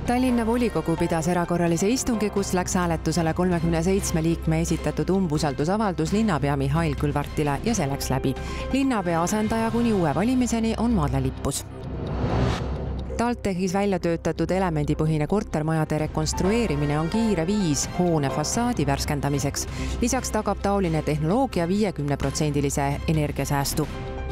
Tallinna volikogu pidas erakorralise istungi, kus läks hääletusele 37 liikme esitatud umbusaldusavaldus linnapea Mihhail Kõlvartile ja see läks läbi. Linnapea asendaja kuni uue valimiseni on Madle Lippus. TalTechis välja töötatud elemendipõhine kortermajade rekonstrueerimine on kiire viis hoone fassaadi värskendamiseks. Lisaks tagab taoline tehnoloogia 50% energiasäästu.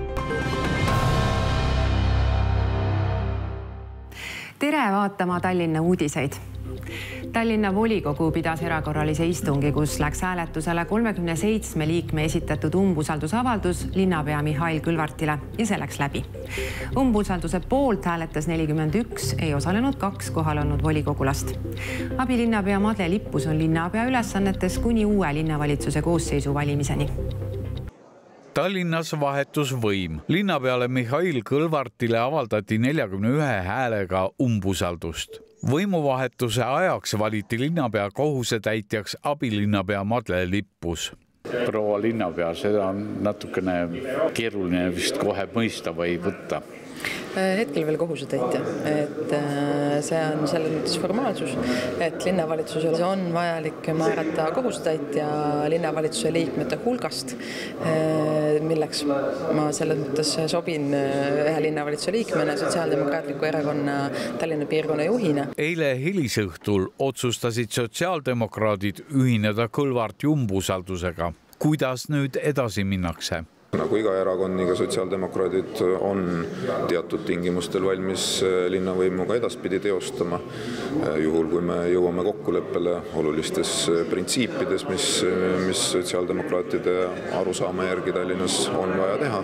Tere vaatama Tallinna uudiseid. Tallinna volikogu pidas erakorralise istungi, kus läks hääletusele 37 liikme esitatud umbusaldusavaldus linnapea Mihhail Kõlvartile ja see läks läbi. Umbusalduse poolt hääletas 41, ei osalenud 2 kohal olnud volikogulast. Abilinnapea Madle Lippus on linnapea ülesannetes kuni uue linnavalitsuse koosseisu valimiseni. Tallinnas vahetus võim. Linnapeale Mihhail Kõlvartile avaldati 41 häälega umbusaldust. Võimuvahetuse ajaks valiti linnapea kohusetäitjaks abilinnapea Madle Lippus. Proua linnapea, seda on natukene keeruline vist kohe mõista või võtta. Hetkel veel kohusetäitja, et see on selles mõttes formaalsus, et linnavalitsusel on vajalik määrata kohusetäitja linnavalitsuse liikmete hulgast, milleks ma selles mõttes sobin ühe linnavalitsuse liikmena, Sotsiaaldemokraatliku erakonna Tallinna piirkonna juhina. Eile hilisõhtul otsustasid sotsiaaldemokraadid ühineda Kõlvarti umbusaldusega. Kuidas nüüd edasi minnakse? Nagu iga erakond, nii ka sotsiaaldemokraadid on teatud tingimustel valmis linnavõimuga edaspidi teostama. Juhul, kui me jõuame kokkuleppele olulistes printsiipides, mis sotsiaaldemokraatide arusaama järgi Tallinnas on vaja teha.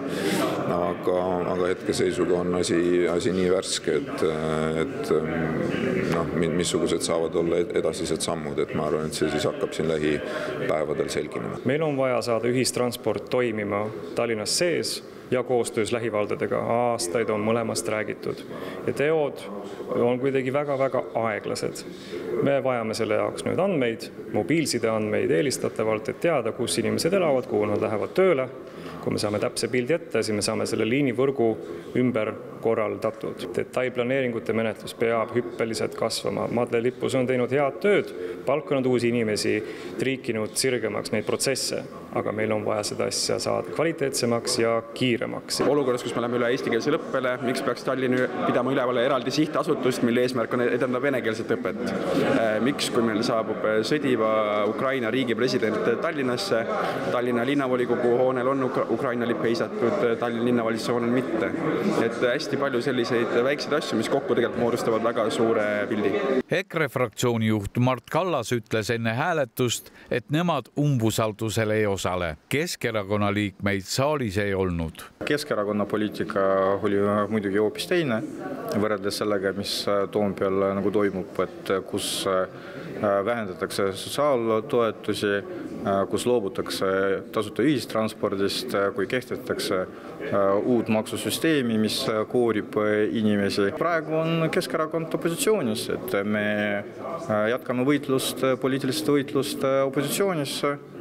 Aga hetkeseisuga on asi nii värske, et missugused saavad olla edasised sammud, et ma arvan, et see siis hakkab siin lähipäevadel selginema. Meil on vaja saada ühistransport toimima Tallinnas sees ja koostöös lähivaldadega. Aastaid on mõlemast räägitud ja teod on kuidagi väga-väga aeglased. Me vajame selle jaoks nüüd andmeid, mobiilside andmeid eelistatavalt, et teada, kus inimesed elavad, kuhu nad lähevad tööle. Kui me saame täpse pildi ette, siis me saame selle liinivõrgu ümber korraldatud. Detailplaneeringute menetlus peab hüppeliselt kasvama. Madle Lippus on teinud head tööd, palkanud uusi inimesi, triikinud sirgemaks neid protsesse, aga meil on vaja seda asja saada kvaliteetsemaks ja kiiremaks. Olukorras, kus me läheme üle eestikeelsele õppele, miks peaks Tallinn pidama üleval eraldi sihtasutust, mille eesmärk on edendada venekeelset õpet? Miks, kui meil saabub sõdiva Ukraina riigi president Tallinnasse, Tallinna linnavolikogu hoonel on Ukraina lipp heisatud, Tallinna linnavalitsuse hoonel mitte. Et hästi palju selliseid väikseid asju, mis kokku tegelikult moodustavad väga suure pildi. EKRE fraktsiooni juht Mart Kallas ütles enne hääletust, et nemad umbusaldusel ei osale. Keskerakonna liikmeid saalis ei olnud. Keskerakonna poliitika oli muidugi hoopis teine, võrreldes sellega, mis Toompeal nagu toimub, et kus vähendatakse sotsiaaltoetusi, kus loobutakse tasuta ühistranspordist, kui kehtestatakse uut maksusüsteemi, mis koorib inimesi. Praegu on Keskerakond opositsioonis, et me jätkame võitlust, poliitilist võitlust opositsioonis.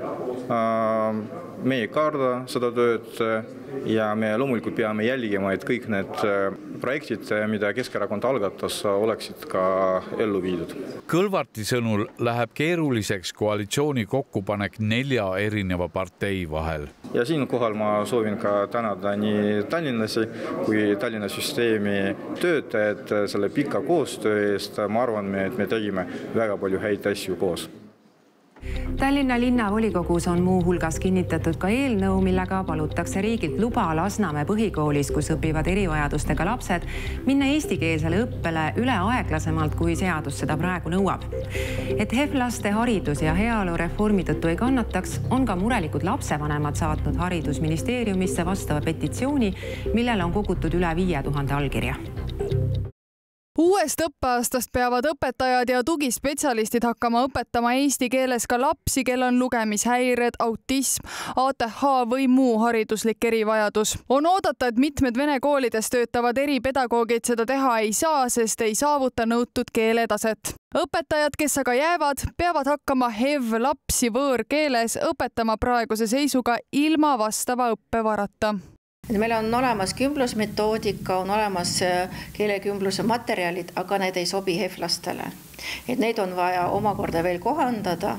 Me ei karda seda tööd ja me loomulikult peame jälgima, et kõik need projektid, mida Keskerakond algatas, oleksid ka ellu viidud. Kõlvarti sõnul läheb keeruliseks koalitsiooni kokkupanek 4 erineva partei vahel. Ja siinkohal ma soovin ka tänada nii Tallinnasi kui Tallinna süsteemi töötajad selle pika koostöö eest. Ma arvan, et me tegime väga palju häid asju koos. Tallinna linnavolikogus on muu hulgas kinnitatud ka eelnõu, millega palutakse riigilt luba Lasnamäe põhikoolis, kus õpivad erivajadustega lapsed, minna eestikeelsele õppele üle aeglasemalt, kui seadus seda praegu nõuab. Et HEV-laste haridus ja heaolu reformi tõttu ei kannataks, on ka murelikud lapsevanemad saatnud haridusministeeriumisse vastava petitsiooni, millele on kogutud üle 5000 allkirja. Uuest õppeaastast peavad õpetajad ja tugispetsialistid hakkama õpetama eesti keeles ka lapsi, kel on lugemishäired, autism, ATH või muu hariduslik erivajadus. On oodata, et mitmed vene koolides töötavad eripedagoogid seda teha ei saa, sest ei saavuta nõutud keeletaset. Õpetajad, kes aga jäävad, peavad hakkama HEV lapsi võõrkeeles õpetama praeguse seisuga ilma vastava õppevarata. Meil on olemas kümblusmetoodika, on olemas keelekümbluse materjalid, aga need ei sobi HEV-lastele. Et neid on vaja omakorda veel kohandada.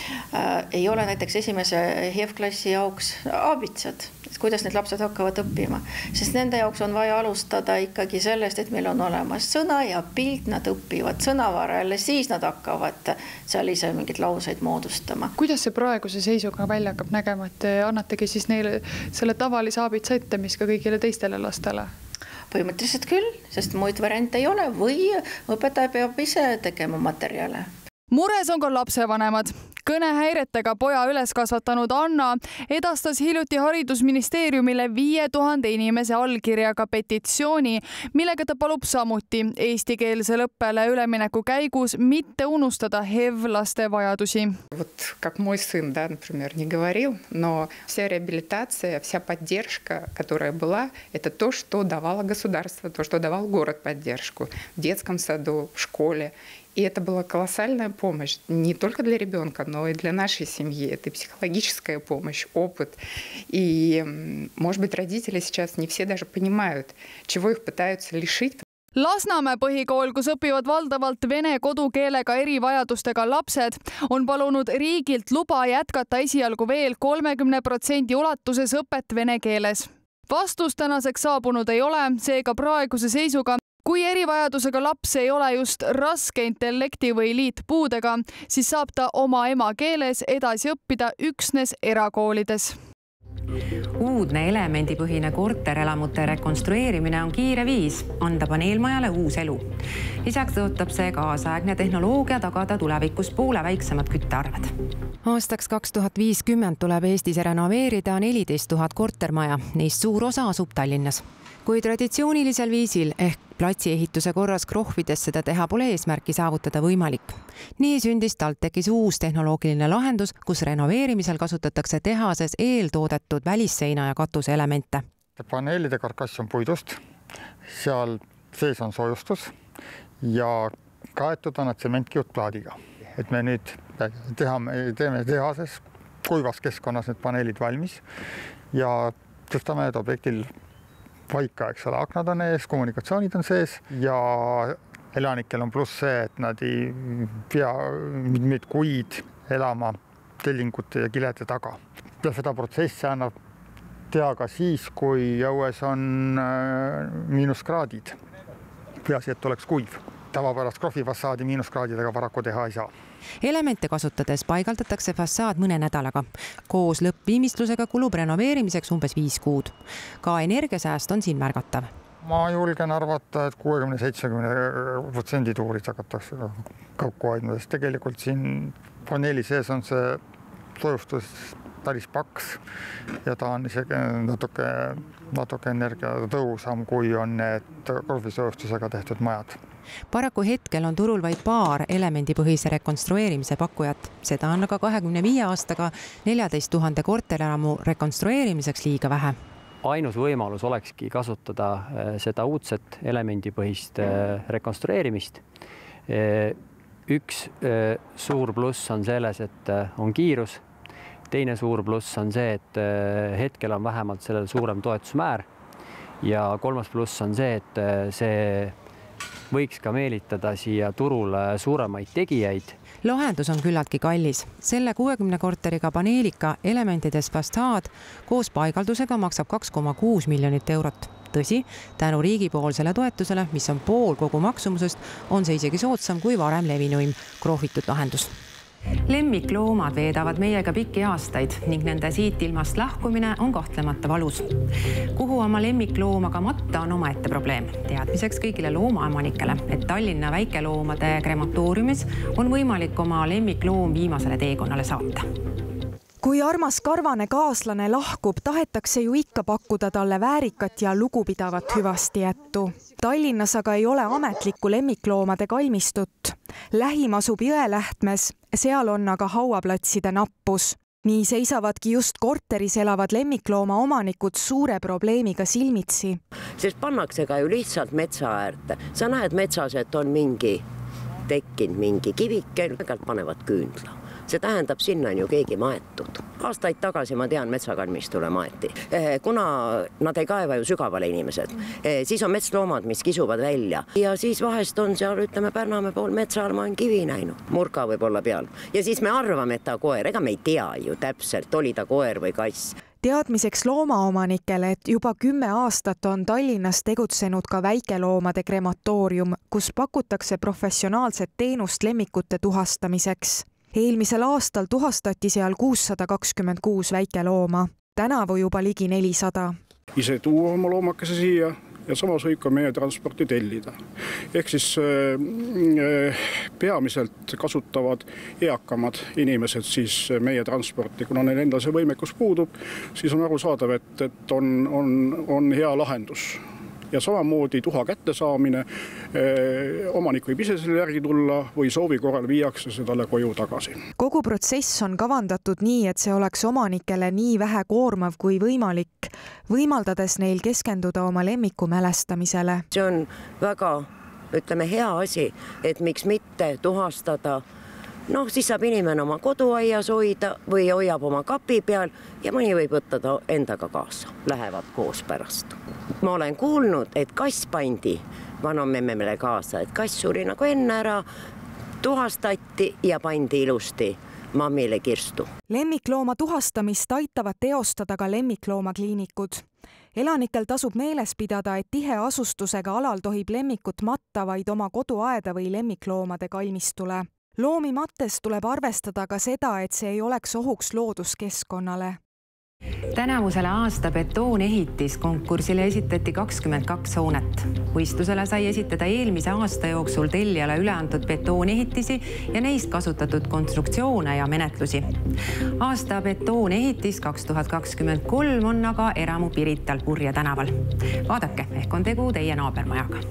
Ei ole näiteks esimese HEV-klassi jaoks aabitsad, kuidas need lapsed hakkavad õppima. Sest nende jaoks on vaja alustada ikkagi sellest, et meil on olemas sõna ja pilt, nad õpivad sõnavara, jälle siis nad hakkavad seal ise mingid lauseid moodustama. Kuidas see praeguse seisuga välja hakkab nägema, et annategi siis neile selle tavalise aabitsa ette, mis ka kõigile teistele lastele? Põhimõtteliselt küll, sest muid variante ei ole või õpetaja peab ise tegema materjale. Mures on ka lapsevanemad. Kõnehäiretega poja üles kasvatanud Anna edastas hiljuti haridusministeeriumile 5000 inimese allkirjaga petitsiooni, millega ta palub samuti eestikeelsele õppele ülemineku käigus mitte unustada HEV-laste vajadusi. Как мой сын, например, не говорил, но вся реабилитация, вся поддержка, которая была, это то, что давало государство, то, что давал город поддержку в детском саду, в школе. И это была колоссальная помощь не только для ребенка, но и для нашей семьи. Это психологическая помощь, опыт. И, может быть, родители сейчас не все даже понимают, чего их пытаются лишить. Lasnamäe põhikool, kus õpivad valdavalt vene kodukeelega erivajadustega lapsed, on palunud riigilt luba jätkata esialgu veel 30% ulatuses õpet vene keeles. Vastus tänaseks saabunud ei ole, seega praeguse seisuga kui erivajadusega laps ei ole just raske intellekti või liitpuudega, siis saab ta oma emakeeles edasi õppida üksnes erakoolides. Uudne elemendipõhine korterelamute rekonstrueerimine on kiire viis anda paneelmajale uus elu. Lisaks tõotab see kaasaegne tehnoloogia tagada tulevikus poole väiksemad küttearved. Aastaks 2050 tuleb Eestis renoveerida 14 000 kortermaja, neist suur osa asub Tallinnas. Kui traditsioonilisel viisil ehk platsiehituse korras krohvides seda teha pole eesmärki saavutada võimalik. Nii sündis TalTechis uus tehnoloogiline lahendus, kus renoveerimisel kasutatakse tehases eeltoodetud välisseina ja katuse elemente. Paneelide karkass on puidust, seal sees on soojustus ja kaetud on tsementkiudplaadiga. Et me nüüd teeme tehases kuivas keskkonnas need paneelid valmis ja tõstame need objektil paika, eks ole, aknad on ees, kommunikatsioonid on sees ja elanikel on pluss see, et nad ei pea mitmeid kuid elama tellingute ja kilede taga. Ja seda protsessi annab teha ka siis, kui õues on miinuskraadid. Peasi, et oleks kuiv. Tavapärast krohvifassaadi miinuskraadidega paraku teha ei saa. Elemente kasutades paigaldatakse fassaad mõne nädalaga. Koos lõppviimistlusega kulub renoveerimiseks umbes 5 kuud. Ka energiasääst on siin märgatav. Ma julgen arvata, et 60-70% tuurid hakatakse kokku hoidma, sest tegelikult siin paneeli sees on see soojustus päris paks ja ta on isegi natuke energiatõhusam, kui on need korvisoojustusega tehtud majad. Paraku hetkel on turul vaid paar elemendipõhise rekonstrueerimise pakkujat. Seda on aga 25 aastaga 14 000 korterelamu rekonstrueerimiseks liiga vähe. Ainus võimalus olekski kasutada seda uudset elemendipõhist rekonstrueerimist. Üks suur pluss on selles, et on kiirus. Teine suur pluss on see, et hetkel on vähemalt sellel suurem toetusmäär. Ja kolmas pluss on see, et see võiks ka meelitada siia turule suuremaid tegijaid. Lahendus on küllaltki kallis. Selle 60 korteriga paneelika elementides fassaad koos paigaldusega maksab 2,6 miljonit eurot. Tõsi, tänu riigipoolsele toetusele, mis on pool kogu maksumusest, on see isegi soodsam kui varem levinuim krohvitud lahendus. Lemmikloomad veedavad meiega pikki aastaid ning nende siit ilmast lahkumine on kahtlemata valus. Kuhu oma lemmikloomaga matta on omaette probleem. Teadmiseks kõigile loomaomanikele, et Tallinna väikeloomade krematooriumis on võimalik oma lemmikloom viimasele teekonnale saata. Kui armas karvane kaaslane lahkub, tahetakse ju ikka pakkuda talle väärikat ja lugupidavat hüvastijättu. Tallinnas aga ei ole ametlikku lemmikloomade kalmistut. Lähim asub Jõelähtmes, seal on aga hauaplatside nappus. Nii seisavadki just korteris elavad lemmiklooma omanikud suure probleemiga silmitsi. Sest pannakse ka ju lihtsalt metsa äärde. Sa näed metsas, et on tekkinud mingi kivike, panevad küündla. see tähendab, sinna on ju keegi maetud. Aastaid tagasi ma tean, metsakalmistule maeti. Kuna nad ei kaeva ju sügavale inimesed, siis on metsloomad, mis kisuvad välja. Ja siis vahest on seal, ütleme, Pärnamäe pool metsal ma olen kivi näinud. Murka võib olla peal. Ja siis me arvame, et ta koer. Ega me ei tea ju täpselt, oli ta koer või kass. Teadmiseks loomaomanikele, et juba 10 aastat on Tallinnas tegutsenud ka väikeloomade krematoorium, kus pakutakse professionaalset teenust lemmikute tuhastamiseks. Eelmisel aastal tuhastati seal 626 väikelooma, tänavu juba ligi 400. Ise tuua oma loomakese siia ja samas võib ka meie transporti tellida. Ehk siis peamiselt kasutavad eakamad inimesed siis meie transporti. Kuna neil endal see võimekus puudub, siis on arusaadav, et on hea lahendus. Ja samamoodi tuha kätte saamine, omanik võib ise selle järgi tulla või soovi korral viiakse sedale koju tagasi. Kogu protsess on kavandatud nii, et see oleks omanikele nii vähe koormav kui võimalik, võimaldades neil keskenduda oma lemmiku mälestamisele. See on väga, ütleme, hea asi, et miks mitte tuhastada. Siis saab inimene oma koduaias hoida või hoiab oma kapi peal ja mõni võib võtta ta endaga kaasa. Lähevad koos pärast. Ma olen kuulnud, et kass pandi vanomemmele kaasa, et kass suri nagu enne ära, tuhastati ja pandi ilusti mammile kirstu. Lemmiklooma tuhastamist aitavad teostada ka lemmikloomakliinikud. Elanikel tasub meeles pidada, et tihe asustusega alal tohib lemmikut matta vaid oma koduaeda või lemmikloomade kalmistule. Loomi mattes tuleb arvestada ka seda, et see ei oleks ohuks looduskeskkonnale. Tänavusele aasta betoonehitis konkursile esitati 22 hoonet. Võistlusele sai esitada eelmise aasta jooksul tellijale üle antud betoonehitisi ja neist kasutatud konstruktsioone ja menetlusi. Aasta betoonehitis 2023 on aga Eramu Pirital Purje tänaval. Vaadake, ehk on tegu teie naabermajaga.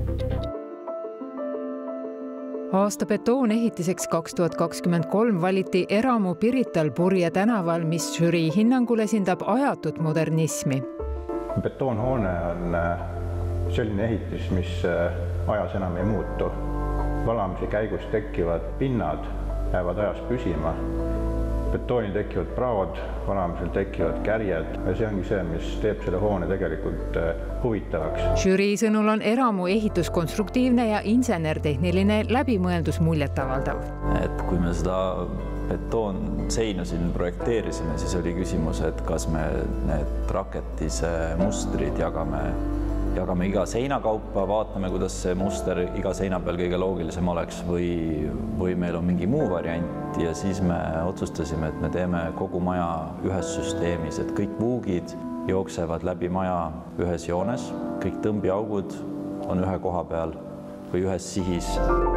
Aasta betoonehitiseks 2023 valiti Eramu Pirital Purje tänaval, mis žürii hinnangul esindab ajatud modernismi. Betoonhoone on selline ehitis, mis ajas enam ei muutu. Valamise käigus tekkivad pinnad jäävad ajas püsima. Betoonil tekivad praod, valamisel tekivad kärjed ja see ongi see, mis teeb selle hoone tegelikult huvitavaks. Žürii sõnul on Eramu ehitus konstruktiivne ja insenertehniline läbimõeldus muljetavaldav. Et kui me seda betoonseinu siin projekteerisime, siis oli küsimus, et kas me need raketise mustrid jagame iga seina kaupa, vaatame, kuidas see muster iga seina peal kõige loogilisem oleks või meil on mingi muu variant ja siis me otsustasime, et me teeme kogu maja ühes süsteemis, et kõik vuugid jooksevad läbi maja ühes joones, kõik tõmbiaugud on ühe koha peal või ühes sihis.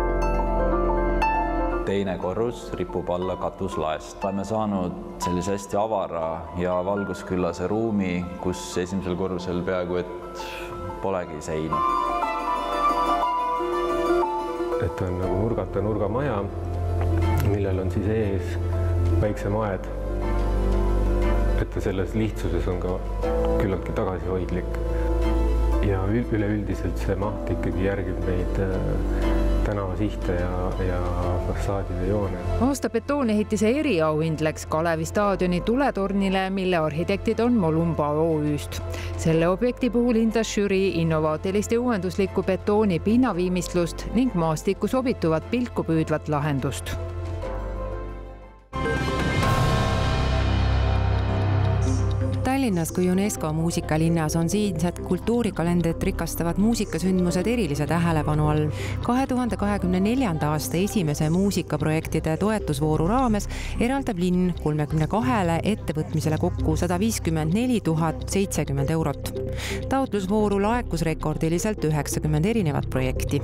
Teine korrus ripub alla katuslaest. Oleme saanud sellise hästi avara ja valgusküllase ruumi, kus esimesel korrusel peaaegu et polegi seina. Et on nagu nurgata nurgamaja, millel on siis ees väiksem aed. Et selles lihtsuses on ka küllaltki tagasihoidlik. Ja üleüldiselt see maht ikkagi järgib neid tänavasihte ja fassaadide joone. Aasta betoonehitise eriauhind läks Kalevi staadioni tuletornile, mille arhitektid on Molumba OÜ-st. Selle objekti puhul hindas žürii innovaatilist ja uuenduslikku betooni pinnaviimistlust ning maastikku sobituvat pilku püüdvat lahendust. Tallinnas kui UNESCO muusikalinnas on siinsed kultuurikalendrit rikastavad muusikasündmused erilise tähelepanu all. 2024. aasta esimese muusikaprojektide toetusvooru raames eraldab linn 32 ettevõtmisele kokku 154 070 eurot. Taotlusvooru laekus rekordiliselt 90 erinevat projekti.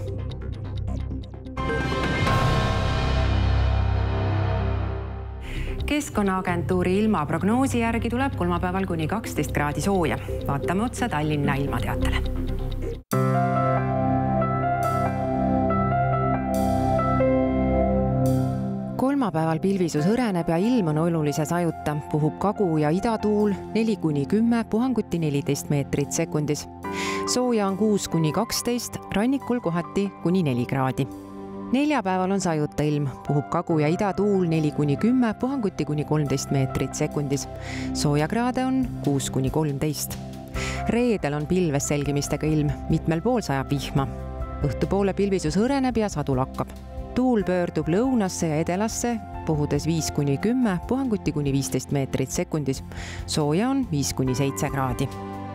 Keskkonnaagentuuri ilmaprognoosi järgi tuleb kolmapäeval kuni 12 kraadi sooja. Vaatame otsa Tallinna ilmateatele. Kolmapäeval pilvisus hõreneb ja ilm on olulise sajuta. Puhub kagu- ja idatuul 4–10, puhanguti 14 meetrit sekundis. Sooja on 6–12, rannikul kohati kuni 4 kraadi. Neljapäeval on sajuta ilm, puhub kagu- ja idatuul 4-10, puhanguti kuni 13 meetrit sekundis. Soojakraade on 6-13. Reedel on pilves selgimistega ilm, mitmel pool sajab vihma. Õhtupoole pilvisus hõreneb ja sadu lakkab. Tuul pöördub lõunasse ja edelasse, puhudes 5-10, puhanguti kuni 15 meetrit sekundis. Sooja on 5-7 kraadi.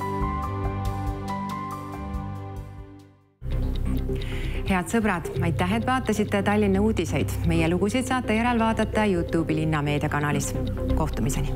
Head sõbrad, aitäh, et vaatasite Tallinna uudiseid. Meie lugusid saate järel vaadata YouTube'i Linnameedia kanalis. Kohtumiseni!